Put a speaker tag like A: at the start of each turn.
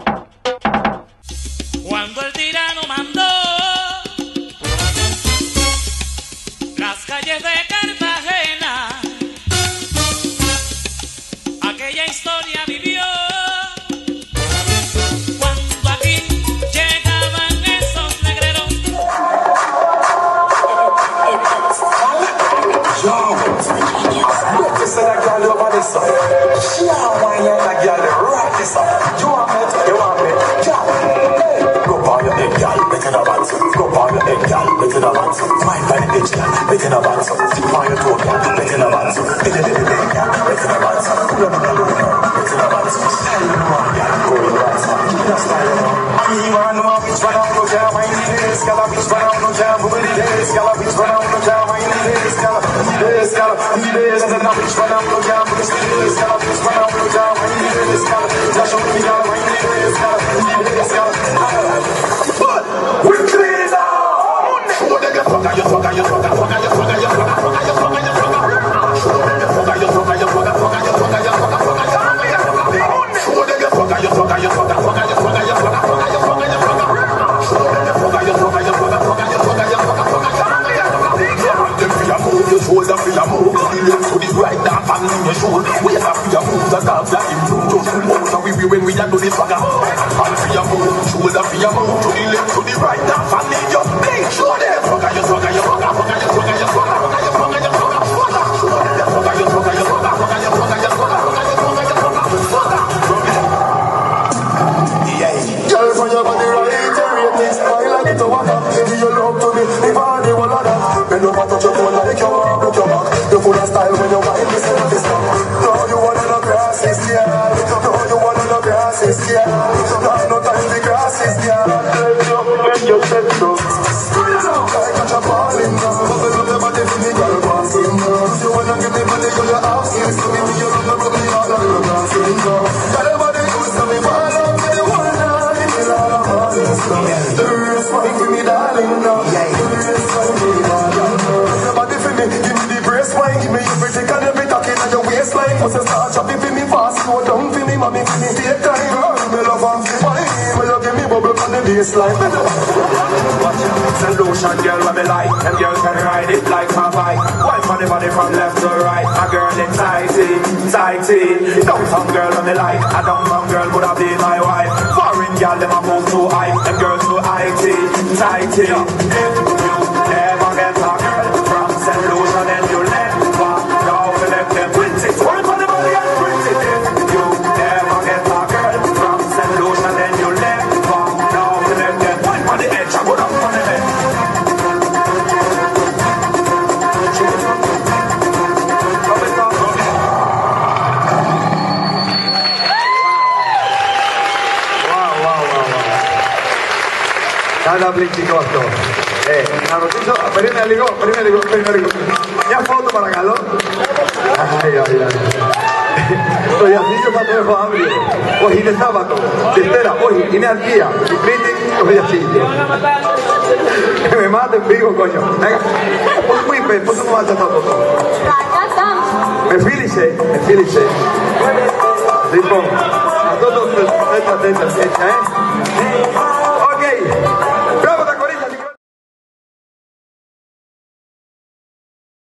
A: Cuando el tirano mandó las calles de Cartagena, aquella historia vivió. Cuando aquí llegaban esos negreros.
B: When we are to the swagger, and for your move, shoulder for your move, to the left, to the right, and family, just make sure they swagger, you swagger, you swagger, swagger, you swagger, you swagger, swagger, you swagger, you swagger, swagger, you swagger, you swagger, you swagger, swagger, you swagger, you swagger, swagger, you swagger, yeah. Girl, from your body right, everything smile like it's a water. Give your love to me, if I do all of that. Bend over, touch your phone like your arm, look your back. You full of style when you wind, you say that it's not. No, you want to know grass is here. No, you want to know grass is here. No time the grass is here. When you said so, I catch a ball in now. Bubble up your body for me, girl, passing now. You wanna give me money, you have skills to me. You love me, rub me all on your dancing now. Girl, your body used to me, fall up with the one night. It's all I'm asking now. The rest fine for me, darling now. The rest fine for me, darling now. Your body for me, give me the brace wine. Give me everything and every talking on your waistline. Must you start chopping for me fast, slow down for me, mommy, for me take time. Girl, me love and feel fine. When you give me bubble on the baseline. And lotion, girl, what me like. Them girls can ride it like my bike. Wipe on the body from left to right. A girl in tighty, tighty. Downtown girl, what me like. A downtown girl would have been my wife. Foreign girl, them a move too high. Them girls too tighty, tighty. If you never get a girl from St. Lucia, then you let walk down to let them print it. Wipe on the body and print it. If you never get a girl from St. Lucia, then you let walk down to let them wipe on the edge. I put up on the bed.
C: Cada plicicotto. Narrotito, appena ligò. Mi ha foto para Galo. Ai. Το Ιαθνίκιο θα το έχω αύριο. Όχι, είναι Σάββατο. Δευτέρα, όχι, είναι Αλκία. Η Τρίτη το Ιαθνίκιο. Με μάτε πήγω, κόνιο. Πώς μου είπε, πώς μου βάζει αυτό το. Με φίλησε. Λοιπόν, αυτό το τέτοια, έτσι,